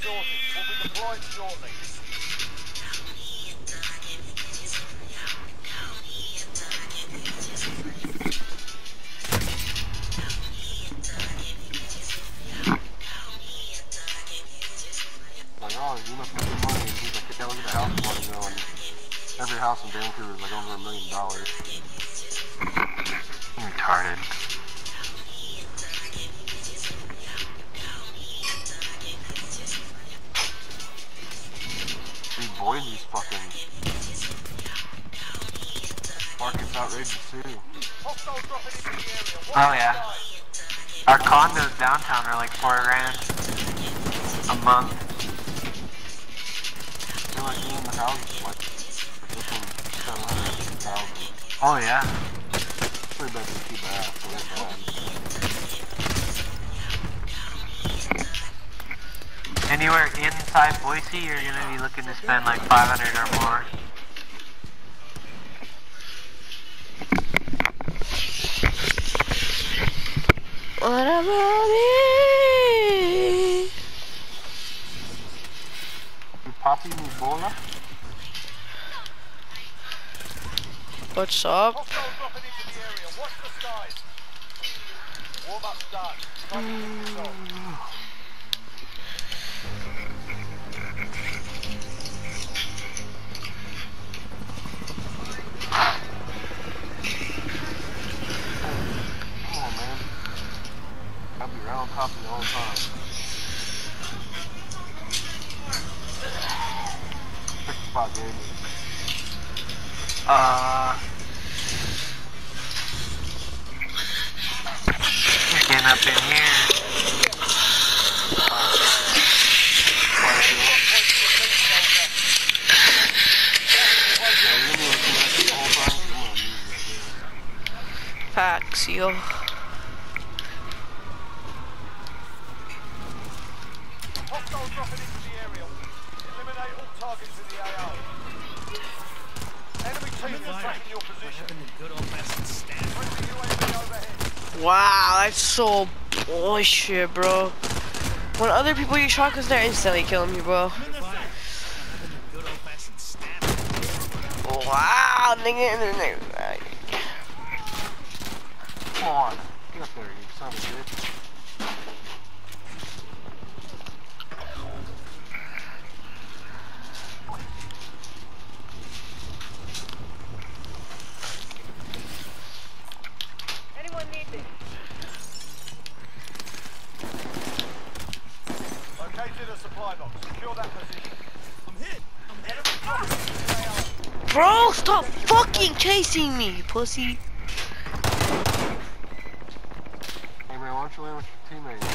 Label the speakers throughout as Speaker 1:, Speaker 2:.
Speaker 1: sorted. We'll be deployed shortly.
Speaker 2: Like, oh, you must have good money. And he's like, yeah, look at the house money going. Every house in Vancouver is like over $1 million.
Speaker 3: Retarded.
Speaker 2: Dude, Boise's fucking market's outrageous too.
Speaker 1: Hostile dropping into the area. Watch
Speaker 3: Oh
Speaker 1: the
Speaker 3: yeah.
Speaker 1: skies.
Speaker 3: Our condos downtown are like $4 grand a month.
Speaker 2: I feel like even the houses like this one's 700,000.
Speaker 3: Oh yeah.
Speaker 2: Pretty bad to keep ass, so that's bad.
Speaker 3: Anywhere inside Boise, you're gonna be looking to spend like 500 or more.
Speaker 4: What about me?
Speaker 2: You poppy me bola?
Speaker 4: What's up?
Speaker 1: Hostile dropping into the area. Watch the skies. Warm up's done. Time to get this on.
Speaker 2: Come on, man. I'll be right on top of you all the time. Pick the spot, Gabe.
Speaker 3: Getting up in here.
Speaker 4: Facts, yo.
Speaker 1: Hostile dropping into the area. Eliminate all targets in the AO. Enemy teams are tracking your position. Friendly UAV overhead.
Speaker 4: Wow, that's so bullshit, bro. When other people use shotguns, they're instantly killing me, bro. Wow, nigga.
Speaker 2: Come on. Get up there, you son of a bitch.
Speaker 5: Anyone need me?
Speaker 1: Located a supply box. Secure that position. I'm hit. Enemy dropping into the AO.
Speaker 4: Bro, stop fucking chasing me, pussy.
Speaker 2: Hey man, why don't you land with your teammates?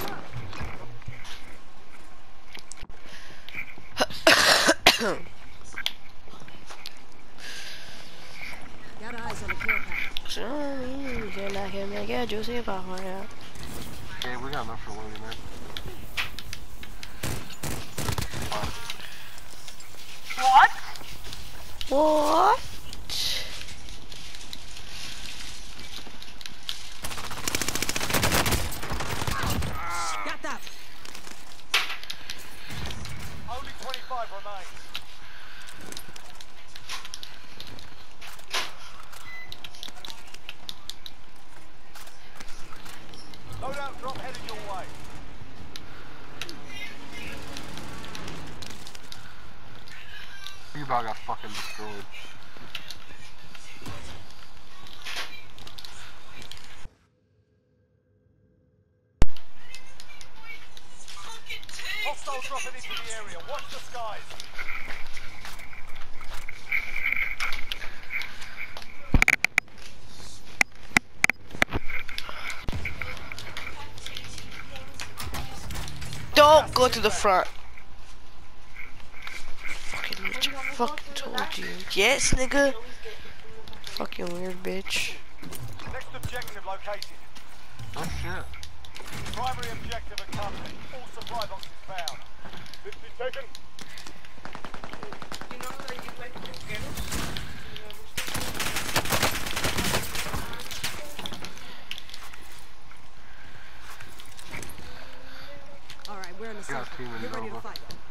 Speaker 5: Got eyes on the care package.
Speaker 4: You're not gonna make it juicy if I want out.
Speaker 2: Okay, we got enough for loading, man.
Speaker 5: What?
Speaker 4: What?
Speaker 5: Got that.
Speaker 1: Only 25 remain. Loadout drop headed your way.
Speaker 2: You about got fucking destroyed.
Speaker 1: Hostile dropping into the area. Watch the skies.
Speaker 4: Don't go to the front. Fucking bitch, I fucking told you. Yes, nigga. Fucking weird bitch.
Speaker 1: Next objective located.
Speaker 2: Oh shit.
Speaker 1: Primary objective accomplished. All supply boxes found. 50 taken.
Speaker 5: You know that you went to Alright, we're in the
Speaker 2: Yeah,
Speaker 5: circle.
Speaker 2: team in
Speaker 5: Get ready to
Speaker 2: Nova.
Speaker 5: fight.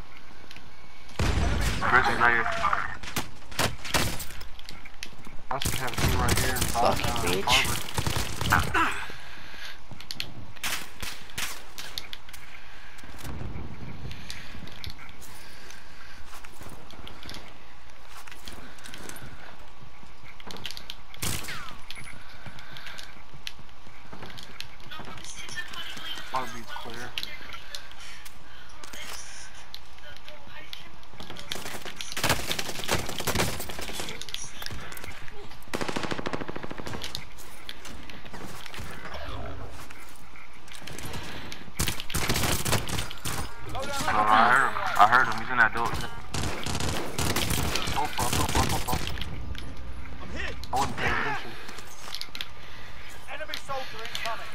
Speaker 3: Grizzly's right here.
Speaker 2: I should have a team right here in
Speaker 4: Fucking bitch.
Speaker 2: Harbor. Heartbeat's clear.
Speaker 3: I heard him. He's in that door.
Speaker 2: So far. I wasn't paying attention.
Speaker 1: Enemy soldier incoming.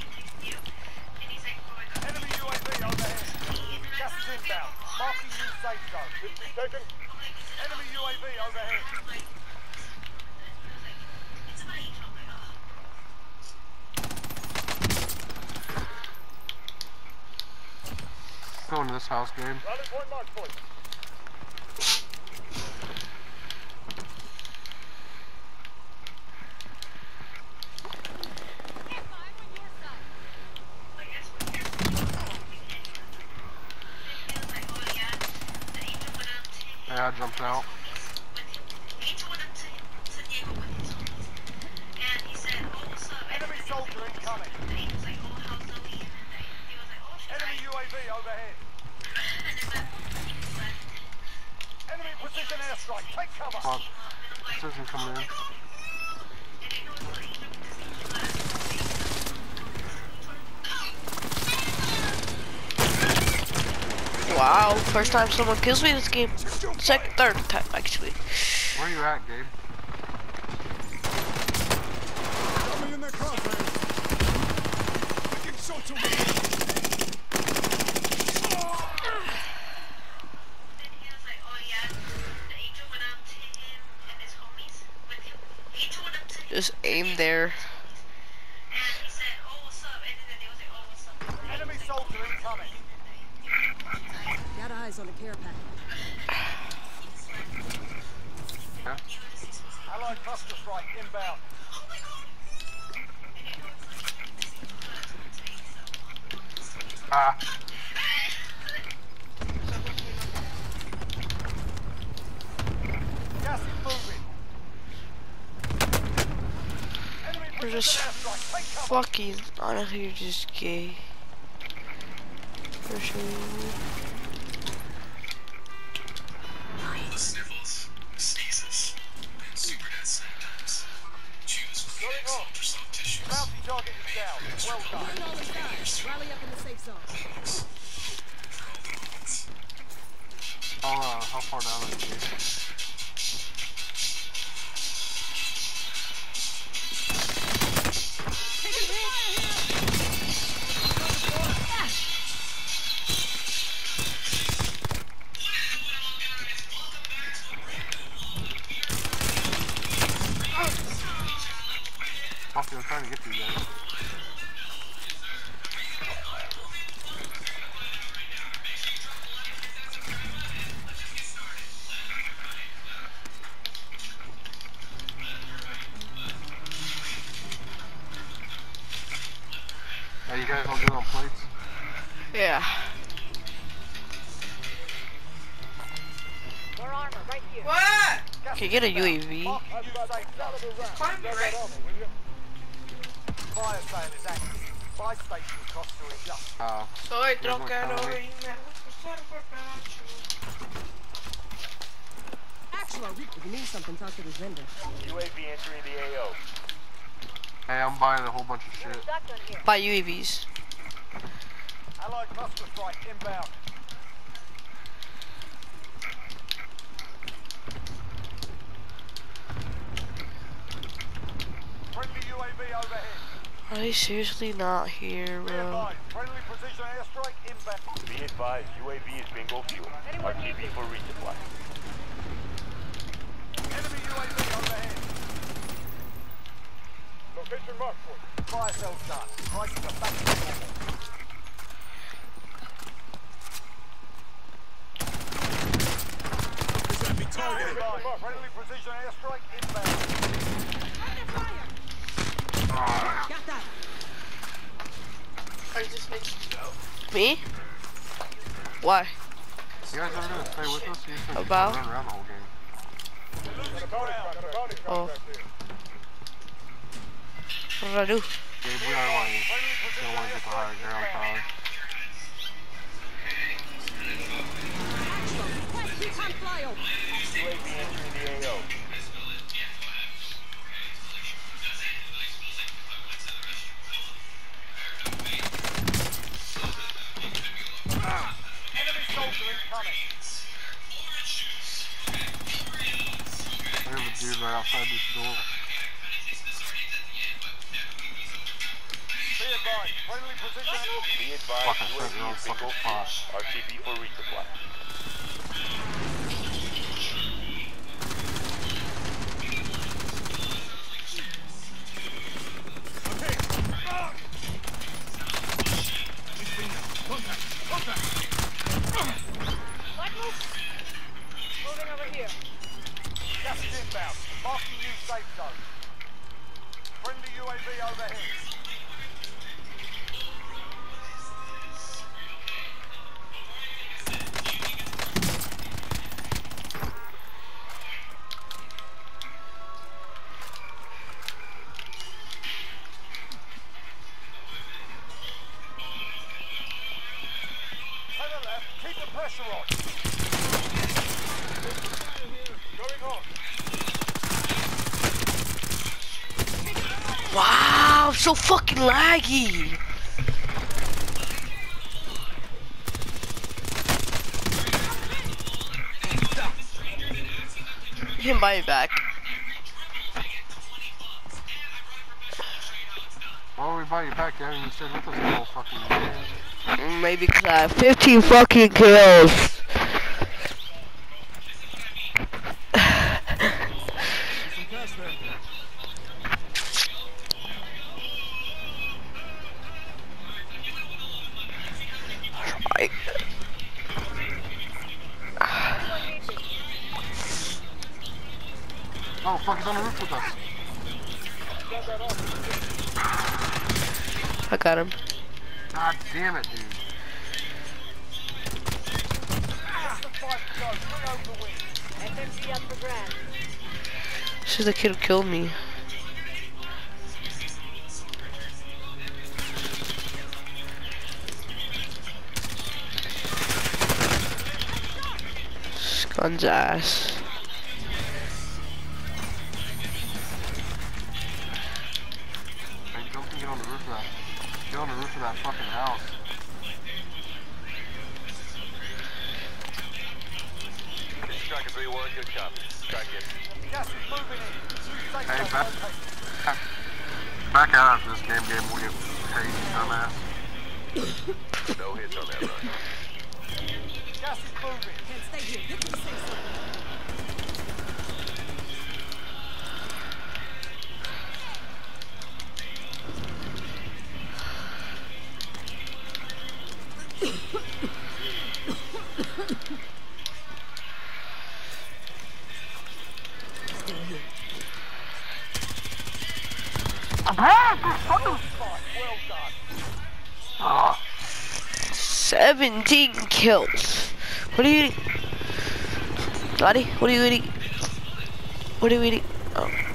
Speaker 1: Enemy UAV overhead. Gas is inbound. Marking new safe zone. 50 seconds. Enemy UAV overhead.
Speaker 2: Go into this house, Gabe.
Speaker 1: Rally point mark point.
Speaker 2: Yeah, I jumped out.
Speaker 1: Enemy soldier incoming. Enemy UAV overhead. Enemy precision airstrike. Take cover.
Speaker 2: Fuck. This isn't coming in.
Speaker 4: Wow, first time someone kills me this game. Third time actually.
Speaker 2: Where you at, Gabe?
Speaker 4: Just aim there.
Speaker 1: Enemy soldier incoming.
Speaker 5: Got eyes on the care package.
Speaker 2: Yeah.
Speaker 1: Allied cluster strike inbound.
Speaker 2: Ah.
Speaker 1: Gas is moving. Enemy
Speaker 4: You're
Speaker 1: precision
Speaker 4: just
Speaker 1: airstrike. Take cover.
Speaker 4: fucking, honestly, you're just gay. For sure.
Speaker 6: The sniffles, sneezes, and super dead symptoms. Choose
Speaker 1: Going
Speaker 6: Phoenix
Speaker 1: on.
Speaker 6: ultrasound tissues.
Speaker 1: Bounty target is down. Well done.
Speaker 5: Putting all this down. Rally up in the safe zone.
Speaker 6: For all the moments.
Speaker 2: How far down is it? Fuck, I'm trying to get to you guys. Yeah, you guys all good on plates?
Speaker 4: Yeah.
Speaker 5: More armor right here.
Speaker 4: Can you get a UAV?
Speaker 1: Marking new safe zone. Fire sale is active. Buy station costs are adjusted.
Speaker 4: Soy
Speaker 2: troquero y
Speaker 5: Actual, if you need something, talk to this vendor.
Speaker 1: UAV entering the AO.
Speaker 2: Hey, I'm buying a whole bunch of shit.
Speaker 4: Buy UAVs.
Speaker 1: Allied cluster strike inbound. Friendly UAV overhead.
Speaker 4: Are they seriously not here,
Speaker 1: Be
Speaker 4: bro?
Speaker 1: advised, friendly precision airstrike inbound. Be advised, UAV is bingo fuel. RTB for resupply. Enemy UAV overhead. Location marked for you. Fire cells done. Prices are back to normal. Friendly precision airstrike inbound.
Speaker 5: Got that.
Speaker 4: Me? Why?
Speaker 2: You guys ever gonna stay with us? You just been
Speaker 4: About?
Speaker 2: running around the whole game.
Speaker 1: Got a bounty
Speaker 4: Oh.
Speaker 1: contract here.
Speaker 4: What did I do?
Speaker 2: Gabe, we are like, don't want to get the higher ground power.
Speaker 5: Request recon flyover.
Speaker 1: UAV entering the AO. Enemy soldier incoming.
Speaker 2: I have a dude right outside this door.
Speaker 1: Be advised, friendly precision. Be advised,
Speaker 2: Fuck, I spent your own fucking spot.
Speaker 1: RTB for resupply.
Speaker 5: Moving over here.
Speaker 1: Gas is inbound. Marking new safe zone. Friendly UAV overhead. To the left, keep the pressure on. Going on.
Speaker 4: Wow, so fucking laggy. You can buy it back.
Speaker 2: Why would we buy you back? You haven't even stayed with us the whole fucking game.
Speaker 4: Maybe because I have 15 fucking kills. Right.
Speaker 2: Oh, fuck, he's on the roof with us.
Speaker 4: I got him.
Speaker 2: God damn it, dude.
Speaker 1: Just the fight to go. Bring home the win.
Speaker 5: SMG up for grabs.
Speaker 4: This is the kid who killed me. Gun's ass.
Speaker 2: Hey, jump and get on the roof of that. Get on the roof of that fucking house.
Speaker 1: Striker 3-1, good copy. Strike it. Gas is moving in. New safe
Speaker 2: Hey,
Speaker 1: zone
Speaker 2: back,
Speaker 1: located.
Speaker 2: back out after this game, Gabe. We'll get paid, dumbass.
Speaker 1: No hits on that run. Gas is moving.
Speaker 5: Can't stay here. Get to the safe zone.
Speaker 1: Well done.
Speaker 4: 17 kills. What are you eating? Lottie, what are you eating? What are you eating? Oh.